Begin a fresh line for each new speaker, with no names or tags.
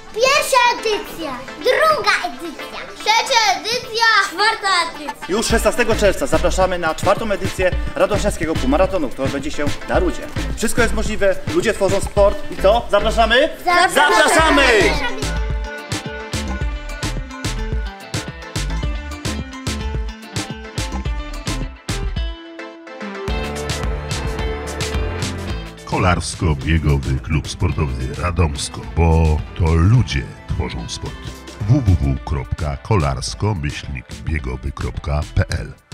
Pierwsza edycja, druga edycja, trzecia edycja, czwarta edycja.
Już 16 czerwca zapraszamy na 4. edycję Radomieszczego Półmaratonu, który odbędzie się na Rudzie. Wszystko jest możliwe, ludzie tworzą sport i co? Zapraszamy? Zapraszamy!
Kolarsko-biegowy klub sportowy Radomsko, bo to ludzie tworzą sport. www.kolarsko-biegowy.pl